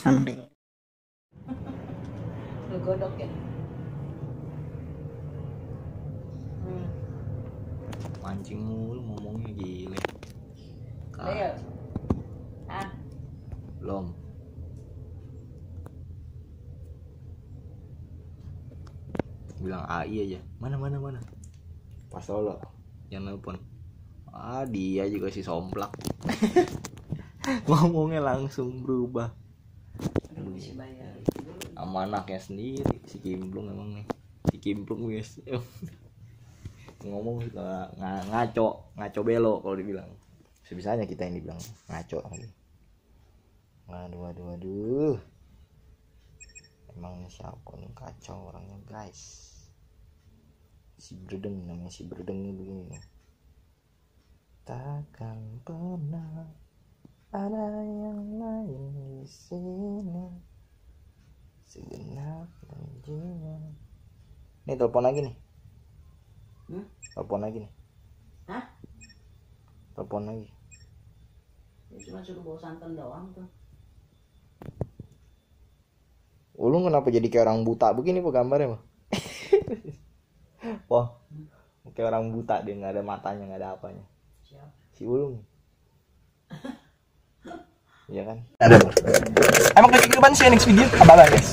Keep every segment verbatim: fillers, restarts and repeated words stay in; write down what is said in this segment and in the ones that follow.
Sunday. Lu godok ya? Hmm. Mancing mulu ngomongnya gile. Leo. Ah, Belum. Bilang A I aja. Mana mana mana. Pas Solo yang nelpon. Ah, dia juga si somplak. Ngomongnya langsung berubah. aduh bisa bayar. Sama anaknya sendiri, si Kimplung emang nih. Si Kimplung guys. Ngomong suka ng- ngaco, ngaco belo kalau dibilang. Sebisanya kita yang dibilang ngaco lagi. Waduh, waduh, waduh. Emang siapa nih kacau orangnya guys. Si Bredeng namanya, si Bredeng ini begini nih. Takkan pernah ada yang lain di sini segenap dan jiwa. Nih telepon lagi nih. Hmm? Telepon lagi nih. Hah? Telepon lagi. Ya cuma suruh bawa santan doang tuh. Ulung kenapa jadi kayak orang buta begini po gambarnya mah? Wah, kayak orang buta dia, nggak ada matanya, nggak ada apanya. Siapa? Si Ulung. Iya kan? Ada. Emang kaki kehidupan sih next video abang guys.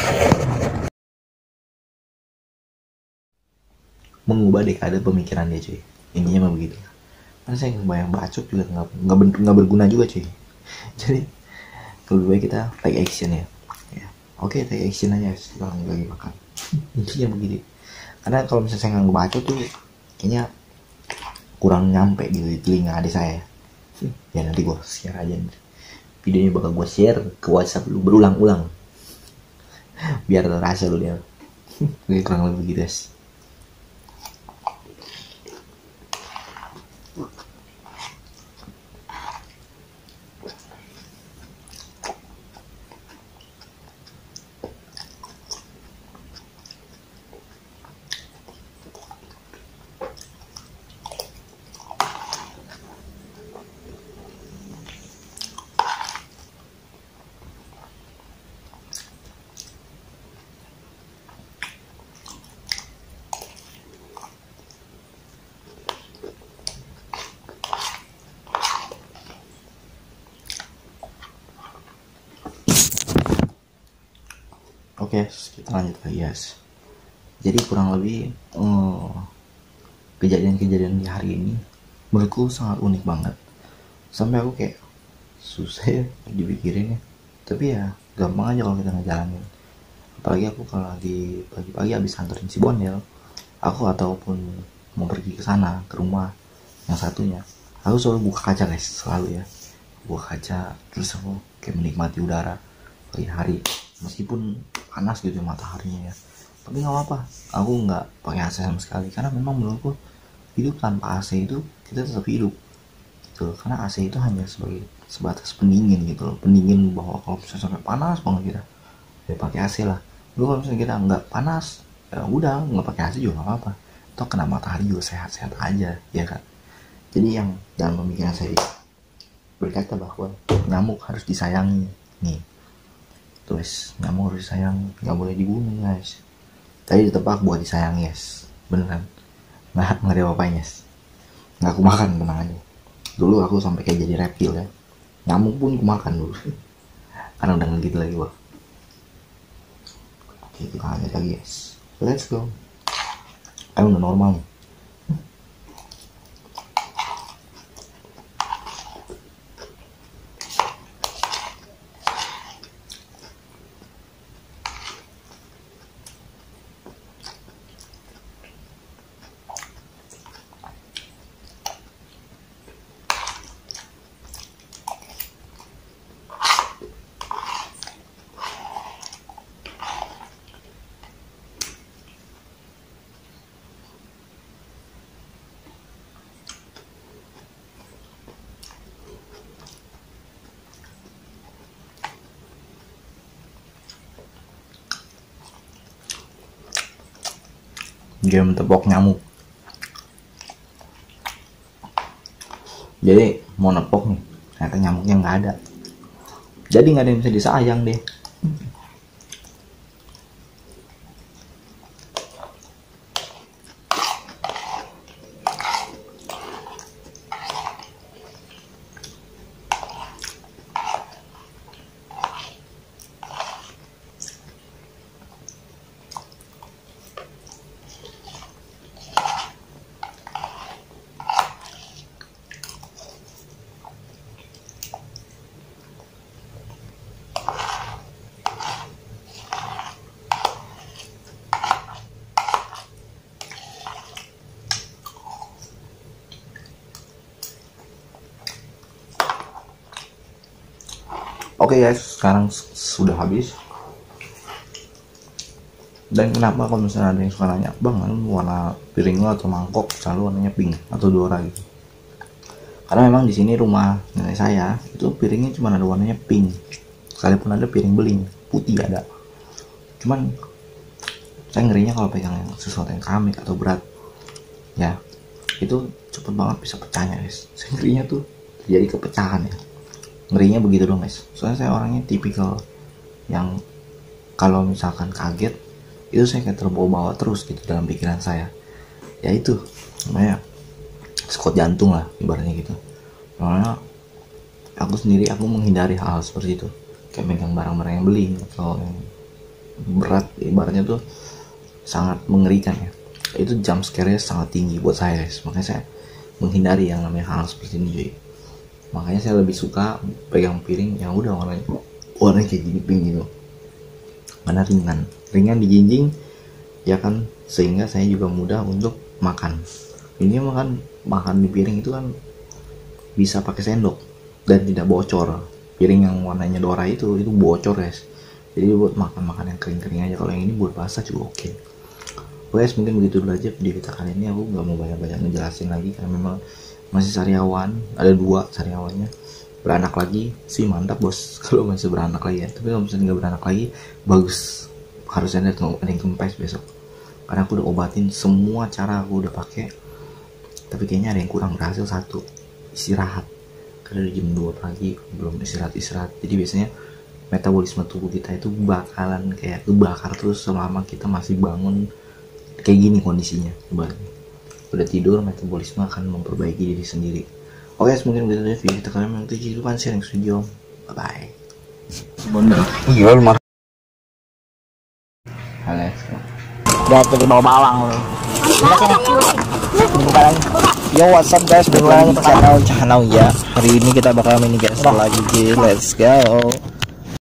Mengubah dekade pemikiran dia cuy. Intinya mah begitu. Kan saya kebayang bacot juga nggak nggak ben- nggak berguna juga cuy. Jadi lebih baik kita take action ya. Ya. Oke, take action aja sekarang lagi makan. Intinya begitu. Karena kalau misalnya saya nggak ngebacot tuh kayaknya kurang nyampe gitu di telinga adik saya. Ya nanti gue share aja nih. Videonya bakal gue share ke WhatsApp lu berulang-ulang. Biar terasa lu dia. Oke, kurang lebih gitu guys. Oke, kita lanjut lagi guys. Jadi kurang lebih oh, kejadian-kejadian di hari ini menurutku sangat unik banget. Sampai aku kayak susah ya dipikirin ya. Tapi ya gampang aja kalau kita ngejalanin. Apalagi aku kalau lagi pagi-pagi habis anterin si Bondel, aku ataupun mau pergi ke sana ke rumah yang satunya, aku selalu buka kaca guys, selalu ya. Buka kaca terus aku kayak menikmati udara pagi hari. Meskipun panas gitu mataharinya ya, tapi nggak apa-apa, aku nggak pakai A C sama sekali karena memang menurutku hidup tanpa A C itu kita tetap hidup gitu. Karena A C itu hanya sebagai sebatas pendingin gitu loh, pendingin bahwa kalau misalnya sampai panas banget kita ya pakai A C lah. Lu kalau misalnya kita nggak panas ya udah nggak pakai A C juga nggak apa-apa, toh kena matahari juga sehat-sehat aja ya kan. Jadi yang dalam pemikiran saya berkata bahwa nyamuk harus disayangi nih. Terus nyamuk harus disayang, nggak boleh dibunuh guys. Tadi ditebak buat disayang guys, beneran. Nah nggak ada apa-apanya guys. Nggak aku makan, tenang aja. Dulu aku sampai kayak jadi reptil ya. Nyamuk pun aku makan dulu. Karena udah gitu lagi wah. Oke kita lanjut lagi guys. Let's go. Kan udah normal nih. Game tepok nyamuk. Jadi mau nepok nih, ternyata nyamuknya nggak ada. Jadi nggak ada yang bisa disayang deh. Oke okay guys, sekarang sudah habis. Dan kenapa kalau misalnya ada yang suka nanya, bang, warna piring lo atau mangkok selalu warnanya pink atau dora gitu? Karena memang di sini rumah nenek saya itu piringnya cuma ada warnanya pink. Sekalipun ada piring beling putih ada. Cuman saya ngerinya kalau pegang yang sesuatu yang keramik atau berat, ya itu cepet banget bisa pecahnya guys. Saya ngerinya tuh jadi kepecahan ya. Ngerinya begitu dong guys. Soalnya saya orangnya tipikal yang kalau misalkan kaget itu saya kayak terbawa-bawa terus gitu dalam pikiran saya. Ya itu namanya skot jantung lah ibaratnya gitu. Soalnya aku sendiri aku menghindari hal, -hal seperti itu. Kayak megang barang-barang yang beling atau yang berat ibaratnya tuh sangat mengerikan ya. Itu jump scare-nya sangat tinggi buat saya guys. Makanya saya menghindari yang namanya hal, -hal seperti ini cuy. Makanya saya lebih suka pegang piring yang udah warnanya warnanya kayak gini pink gitu, karena ringan ringan dijinjing ya kan, sehingga saya juga mudah untuk makan. Ini makan makan di piring itu kan bisa pakai sendok dan tidak bocor. Piring yang warnanya dora itu itu bocor guys, jadi buat makan-makan yang kering-kering aja. Kalau yang ini buat basah juga oke okay. Oke guys, mungkin begitu dulu aja video kita kali ini. Aku nggak mau banyak-banyak ngejelasin lagi karena memang masih sariawan, ada dua sariawannya. Beranak lagi sih mantap bos kalau masih beranak lagi ya. Tapi kalau misalnya nggak beranak lagi bagus, harusnya ada yang kempes besok, karena aku udah obatin semua cara, aku udah pakai. Tapi kayaknya ada yang kurang berhasil, satu istirahat, karena udah jam dua pagi belum istirahat istirahat Jadi biasanya metabolisme tubuh kita itu bakalan kayak kebakar terus selama kita masih bangun kayak gini kondisinya. Ibaratnya udah tidur, metabolisme akan memperbaiki diri sendiri. Oke, mungkin begitu aja video kita kalian yang tujuh itu kan sharing studio. Bye bye. Bener. Iya lu marah. Alex. Udah jadi bawa bawang lo. Buka lagi. Yo, what's up guys? Balik lagi ke channel channel ya. Hari ini kita bakal mini guys lagi. Let's go.